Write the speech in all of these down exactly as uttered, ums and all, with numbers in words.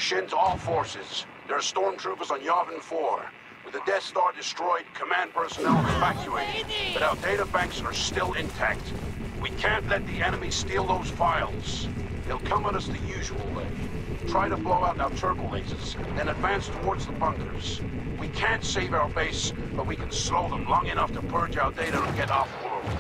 Shin to all forces. There are stormtroopers on Yavin four. With the Death Star destroyed, command personnel are evacuated, but our data banks are still intact. We can't let the enemy steal those files. They'll come at us the usual way. Try to blow out our turbo lasers, then advance towards the bunkers. We can't save our base, but we can slow them long enough to purge our data and get off-world.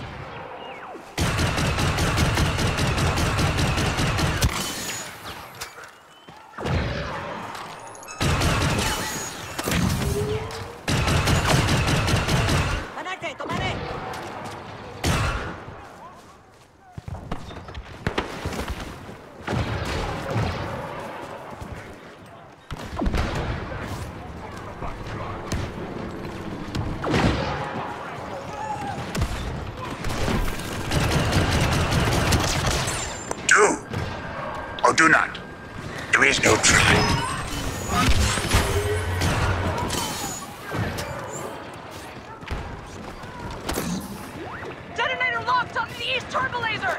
Or do not. There is no try. Detonator locked on the east turbo laser!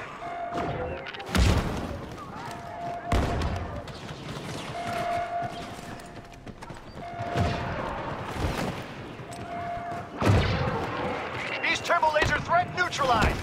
East turbo laser threat neutralized!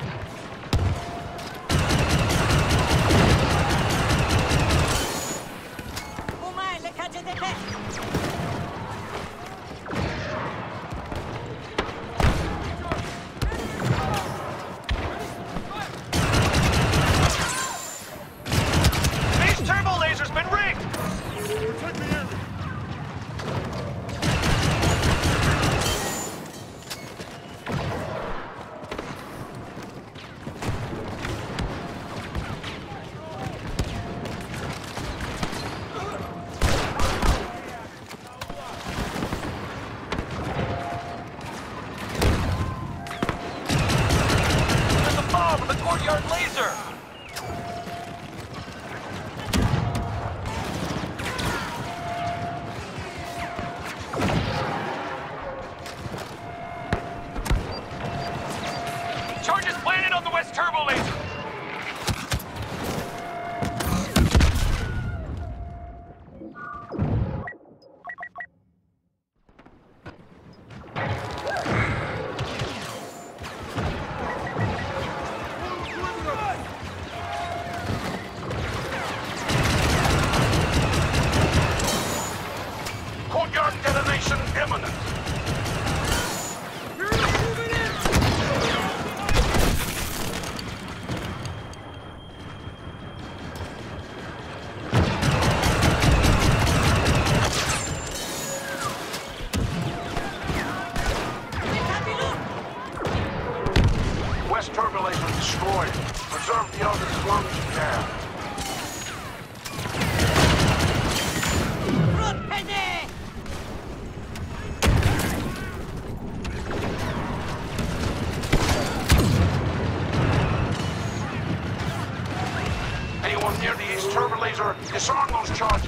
Charges planted on the west turbo laser! Courtyard detonation imminent! Turbo laser destroyed. Preserve the others as long as you can. Anyone near the east turbo laser, disarm those charges.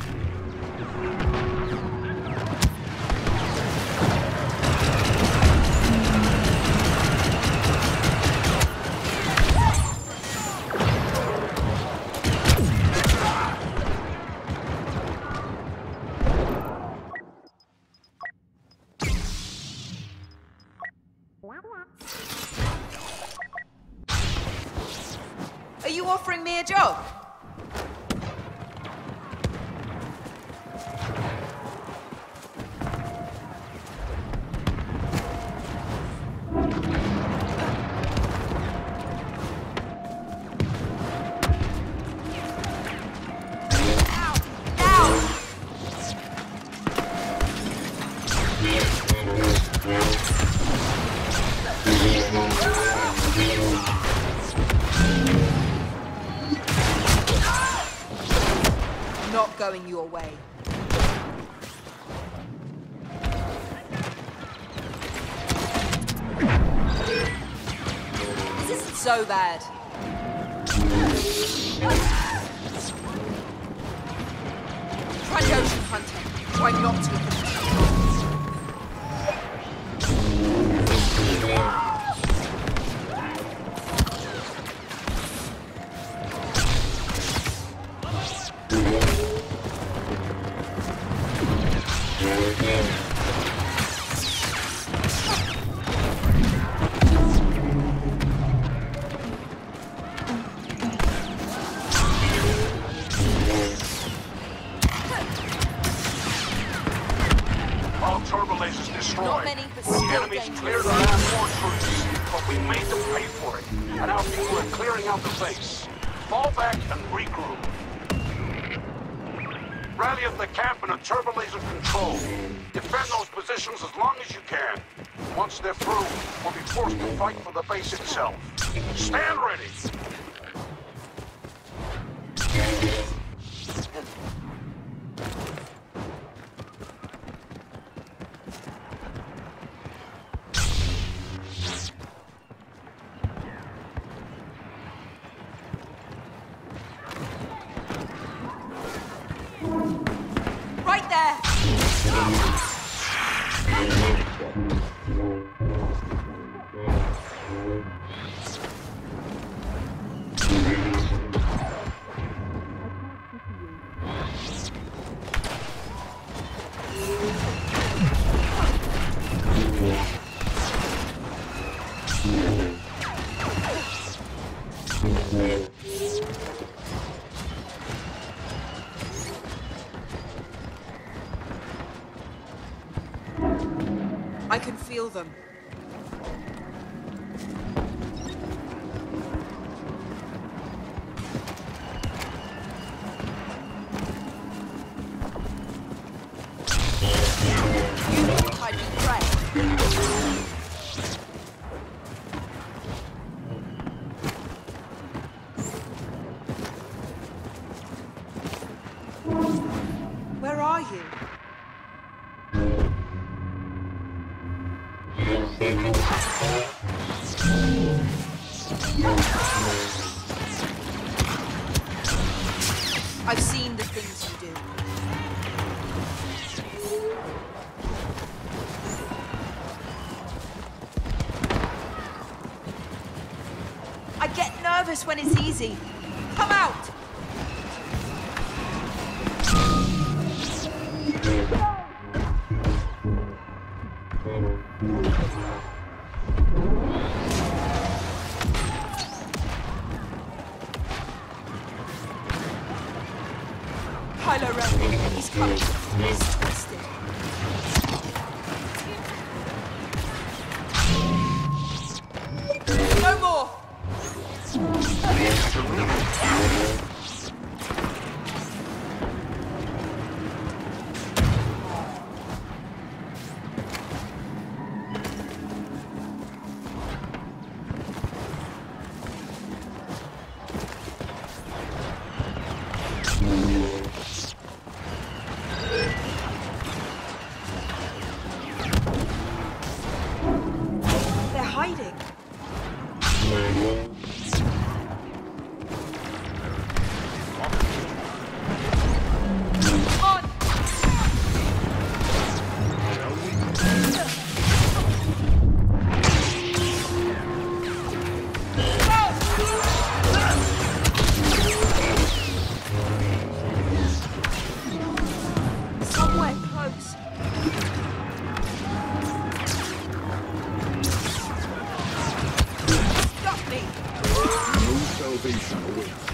Are you offering me a job? Not going your way. This isn't so bad. Try the ocean hunter. Try not to. lasers destroyed. Not many, but The still enemies dangerous. cleared our airborne troops, but we made them pay for it. And our people are clearing out the base. Fall back and regroup. Rally at the camp in a turbo laser control. Defend those positions as long as you can. Once they're through, we'll be forced to fight for the base itself. Stand ready! Right there! I can feel them. You think I'd be brave? Where are you? I've seen the things you do. I get nervous when it's easy. Come out! Kylo Ren, he's coming. He's twisted. No more! They're hiding. On! Somewhere close. Stop me! No salvation awaits.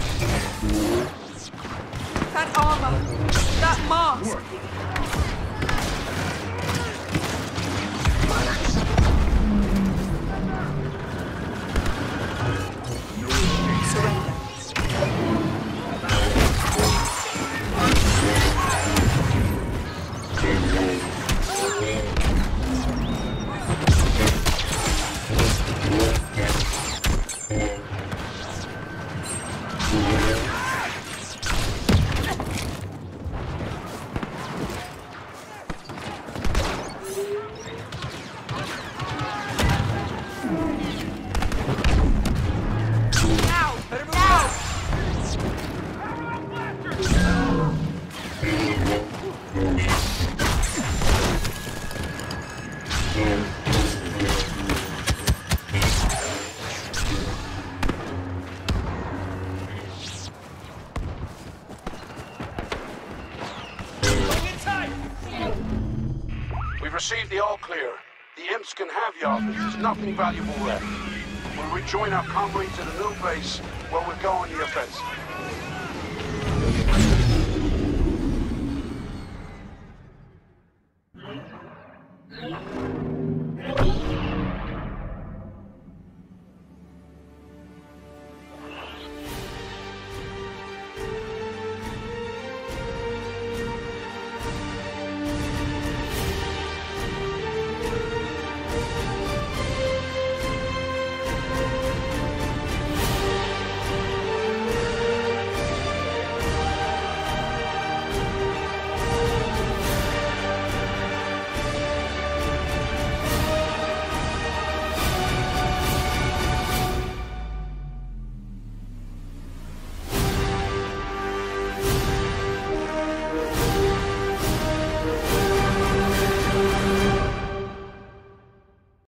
That armor! That mask! Surrender. Now! Now! We've received the all clear. The imps can have Yavin. There's nothing valuable left. We'll rejoin our comrades at a new base where we'll go on the offensive. Unit.